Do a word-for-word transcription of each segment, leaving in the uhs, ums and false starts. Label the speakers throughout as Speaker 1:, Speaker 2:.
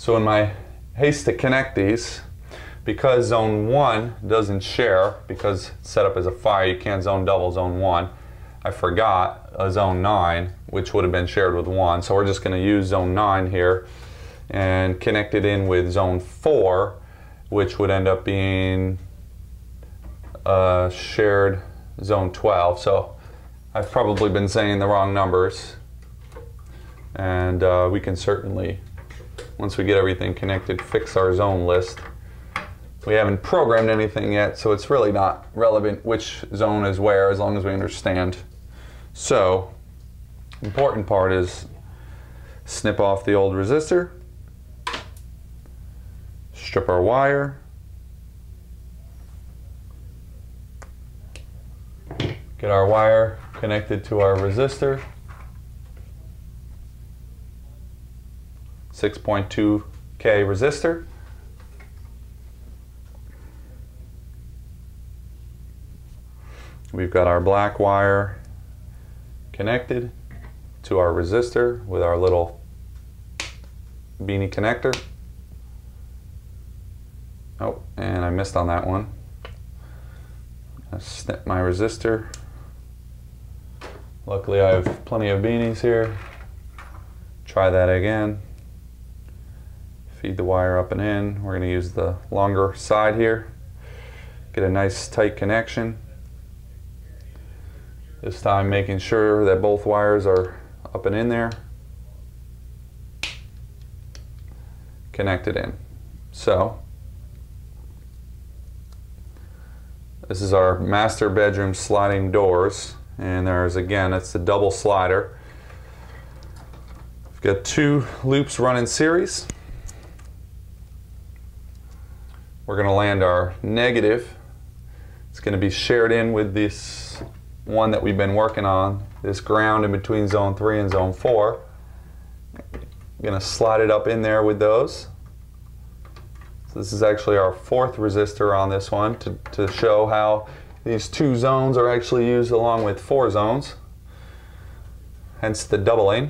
Speaker 1: So in my haste to connect these, because zone one doesn't share, because it's set up as a fire, you can't zone double zone one, I forgot a zone nine, which would have been shared with one. So we're just going to use zone nine here and connect it in with zone four, which would end up being uh, shared zone twelve. So I've probably been saying the wrong numbers, and uh, we can certainly, once we get everything connected, fix our zone list. We haven't programmed anything yet, so it's really not relevant which zone is where, as long as we understand. So, important part is snip off the old resistor, strip our wire, get our wire connected to our resistor, six point two K resistor. We've got our black wire connected to our resistor with our little beanie connector. Oh, and I missed on that one. I snip my resistor. Luckily I have plenty of beanies here. Try that again. Feed the wire up and in. We're going to use the longer side here. Get a nice tight connection. This time making sure that both wires are up and in there. Connected in. So, this is our master bedroom sliding doors, and there's, again, it's the double slider. We've got two loops running series. We're going to land our negative. It's going to be shared in with this one that we've been working on, this ground in between zone three and zone four. I'm going to slide it up in there with those. So this is actually our fourth resistor on this one to, to show how these two zones are actually used along with four zones, hence the doubling.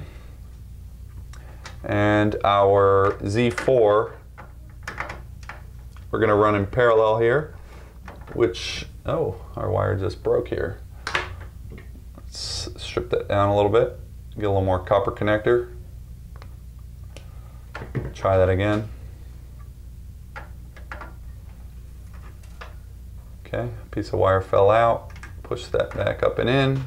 Speaker 1: And our Z four, we're going to run in parallel here, which, oh, our wire just broke here. Let's strip that down a little bit, get a little more copper connector. Try that again. Okay, a piece of wire fell out. Push that back up and in.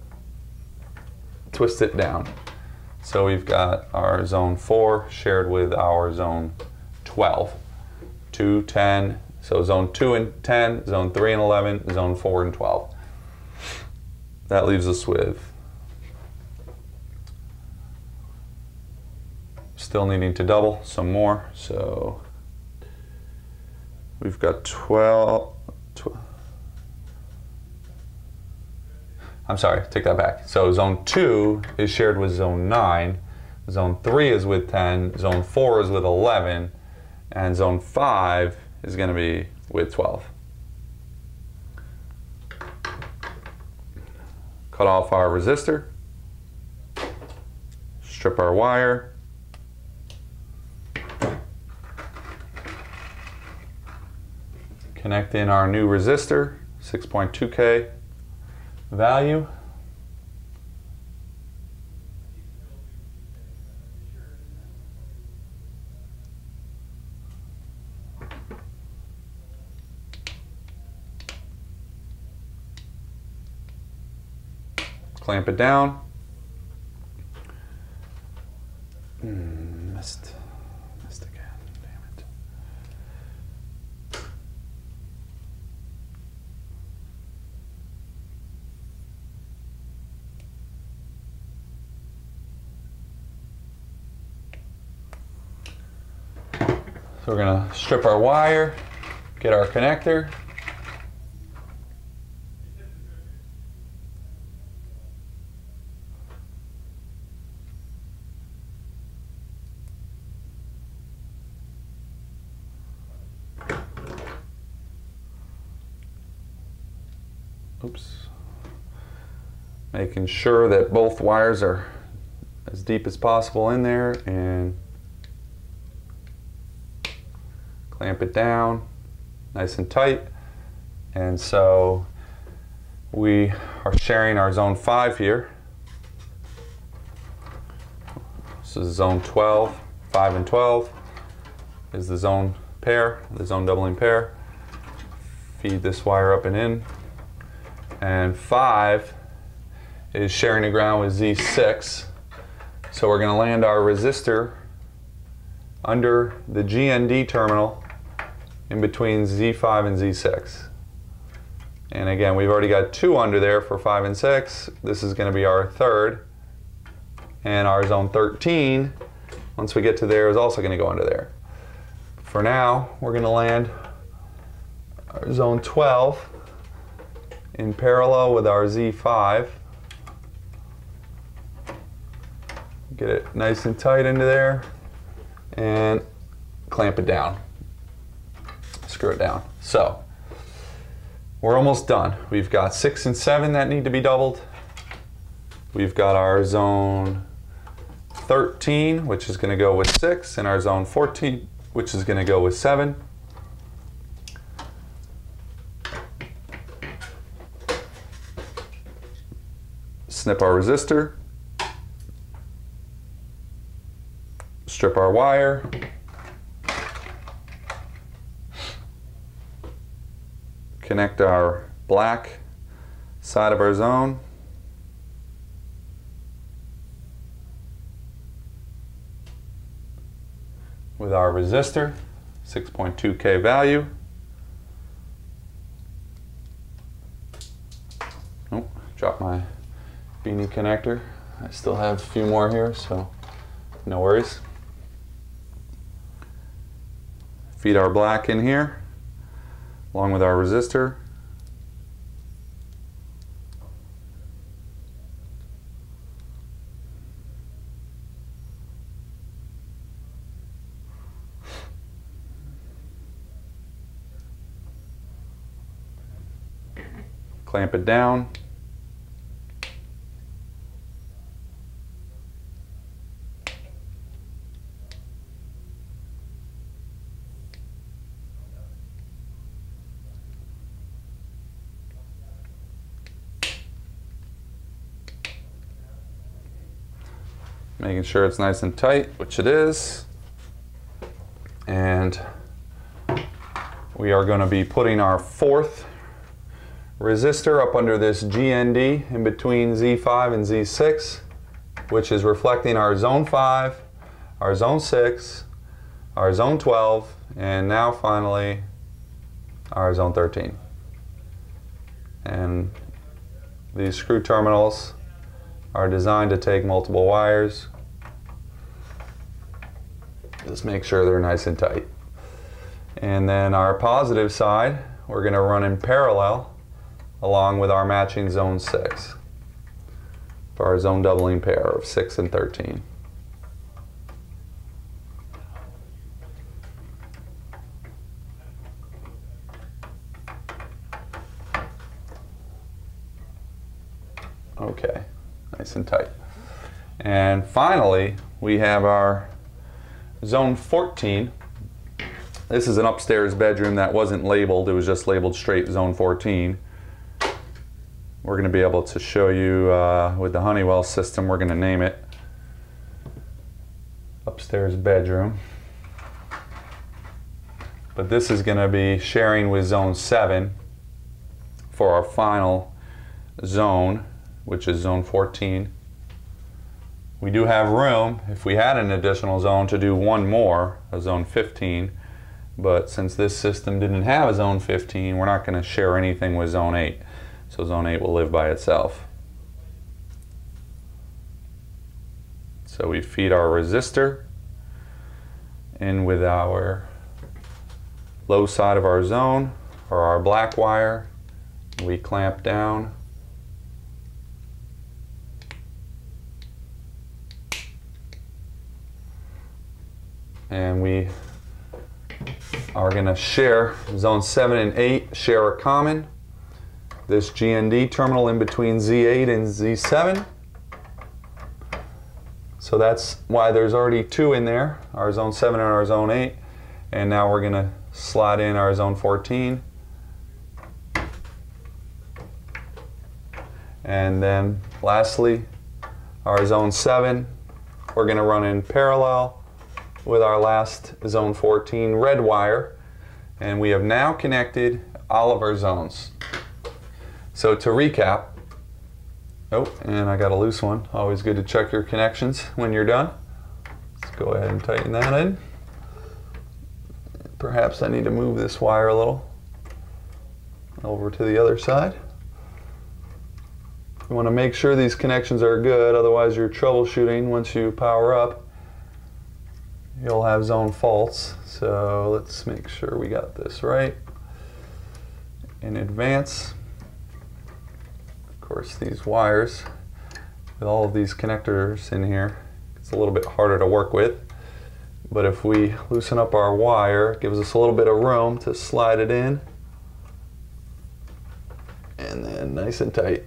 Speaker 1: Twist it down. So we've got our zone four shared with our zone twelve. two, ten, so zone two and ten, zone three and eleven, zone four and twelve. That leaves us with still needing to double some more, so we've got twelve, twelve. I'm sorry, take that back. So zone two is shared with zone nine, zone three is with ten, zone four is with eleven, and zone five is going to be with twelve. Cut off our resistor, strip our wire, connect in our new resistor, six point two K value. Clamp it down. Mm, missed. Missed again. Damn it. So we're going to strip our wire, get our connector. Oops. Making sure that both wires are as deep as possible in there, and clamp it down nice and tight. And so we are sharing our zone five here. This is zone twelve, five and twelve is the zone pair, the zone doubling pair. Feed this wire up and in. And five is sharing the ground with Z six. So we're going to land our resistor under the G N D terminal in between Z five and Z six. And again, we've already got two under there for five and six. This is going to be our third. And our zone thirteen, once we get to there, is also going to go under there. For now, we're going to land our zone twelve in parallel with our Z five. Get it nice and tight into there and clamp it down. Screw it down. So we're almost done. We've got six and seven that need to be doubled. We've got our zone thirteen, which is going to go with six, and our zone fourteen, which is going to go with seven. Snip our resistor. Strip our wire. Connect our black side of our zone. With our resistor, six point two K value. Oh, dropped my beanie connector. I still have a few more here, so no worries. Feed our black in here, along with our resistor. Clamp it down. Making sure it's nice and tight, which it is. And we are going to be putting our fourth resistor up under this G N D in between Z five and Z six, which is reflecting our zone five, our zone six, our zone twelve, and now finally our zone thirteen. And these screw terminals are designed to take multiple wires. Just make sure they're nice and tight. And then our positive side, we're going to run in parallel along with our matching zone six for our zone doubling pair of six and thirteen. Okay, nice and tight. And finally, we have our zone fourteen. This is an upstairs bedroom that wasn't labeled. It was just labeled straight zone fourteen. We're going to be able to show you uh, with the Honeywell system. We're going to name it upstairs bedroom. But this is going to be sharing with zone seven for our final zone, which is zone fourteen. We do have room, if we had an additional zone, to do one more, a zone fifteen. But since this system didn't have a zone fifteen, we're not going to share anything with zone eight. So zone eight will live by itself. So we feed our resistor in with our low side of our zone, or our black wire. We clamp down. And we are going to share zone seven and eight, share a common. This G N D terminal in between Z eight and Z seven. So that's why there's already two in there, our zone seven and our zone eight. And now we're going to slide in our zone fourteen. And then lastly, our zone seven, we're going to run in parallel with our last zone fourteen red wire. And we have now connected all of our zones. So to recap, oh, and I got a loose one. Always good to check your connections when you're done. Let's go ahead and tighten that in. Perhaps I need to move this wire a little over to the other side. You want to make sure these connections are good, otherwise you're troubleshooting once you power up. You'll have zone faults. So let's make sure we got this right in advance. Of course, these wires with all of these connectors in here, it's a little bit harder to work with. But if we loosen up our wire, it gives us a little bit of room to slide it in. And then nice and tight.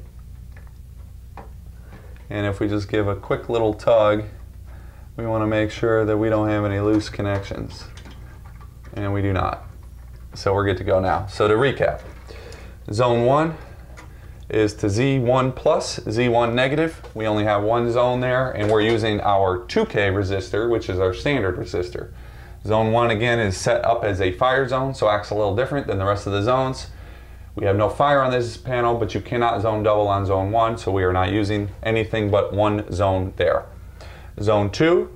Speaker 1: And if we just give a quick little tug, we want to make sure that we don't have any loose connections. And we do not. So we're good to go now. So to recap, zone one is to Z one plus, Z one negative. We only have one zone there, and we're using our two K resistor, which is our standard resistor. Zone one again is set up as a fire zone, so acts a little different than the rest of the zones. We have no fire on this panel, but you cannot zone double on zone one, so we are not using anything but one zone there. Zone two,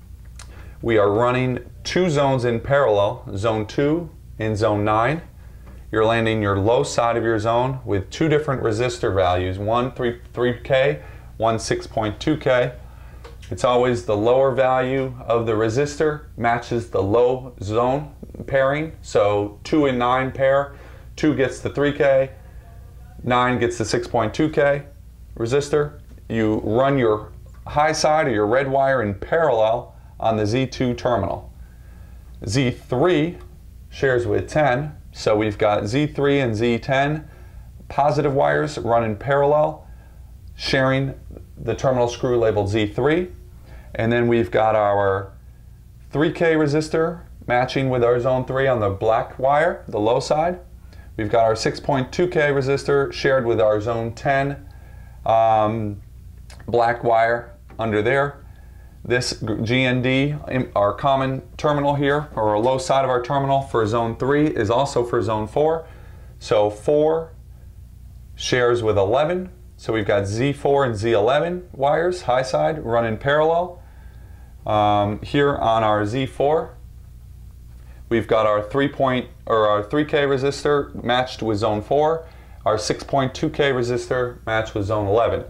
Speaker 1: we are running two zones in parallel, zone two and zone nine. You're landing your low side of your zone with two different resistor values, one three K, one six point two K. It's always the lower value of the resistor matches the low zone pairing, so two and nine pair. two gets the three K, nine gets the six point two K resistor. You run your high side or your red wire in parallel on the Z two terminal. Z three shares with ten, so we've got Z three and Z ten positive wires run in parallel, sharing the terminal screw labeled Z three. And then we've got our three K resistor matching with our zone three on the black wire, the low side. We've got our six point two K resistor shared with our zone ten um, black wire under there. This G N D, our common terminal here, or a low side of our terminal for zone three, is also for zone four. So four shares with eleven. So we've got Z four and Z eleven wires, high side, run in parallel. Um, here on our Z four, we've got our three point or our three K resistor matched with zone four, our six point two K resistor matched with zone eleven.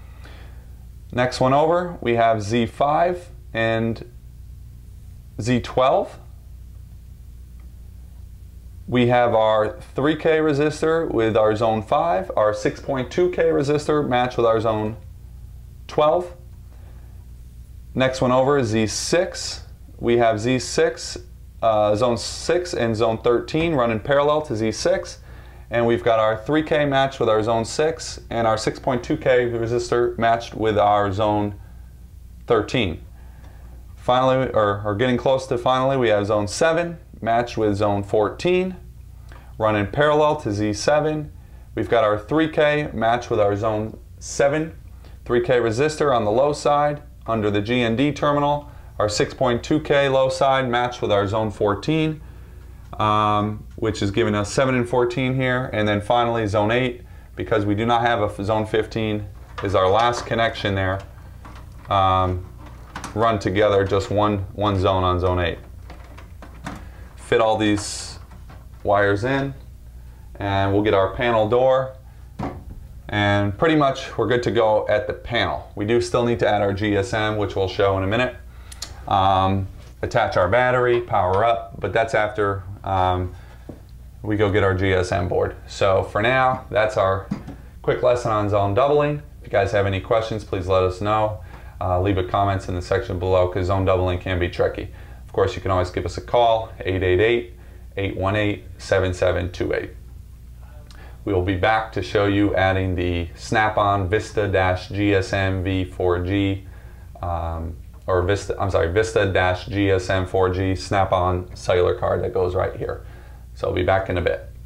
Speaker 1: Next one over, we have Z five and Z twelve. We have our three K resistor with our zone five, our six point two K resistor matched with our zone twelve. Next one over is Z six. We have Z six, uh, zone six and zone thirteen running parallel to Z six. And we've got our three K matched with our zone six and our six point two K resistor matched with our zone thirteen. Finally, or, or getting close to finally, we have zone seven matched with zone fourteen, running parallel to Z seven. We've got our three K matched with our zone seven, three K resistor on the low side under the G N D terminal, our six point two K low side matched with our zone fourteen, um, which is giving us seven and fourteen here. And then finally zone eight, because we do not have a zone fifteen, is our last connection there. Um, run together, just one, one zone on zone eight. Fit all these wires in, and we'll get our panel door, and pretty much we're good to go at the panel. We do still need to add our G S M, which we'll show in a minute. Um, attach our battery, power up, but that's after um, we go get our G S M board. So for now, that's our quick lesson on zone doubling. If you guys have any questions, please let us know. Uh, leave a comments in the section below, because zone doubling can be tricky. Of course, you can always give us a call, eight eight eight, eight one eight, seven seven two eight. We will be back to show you adding the Snap-on Vista G S M V four G um, or Vista, I'm sorry, Vista G S M four G Snap-on cellular card that goes right here. So I'll be back in a bit.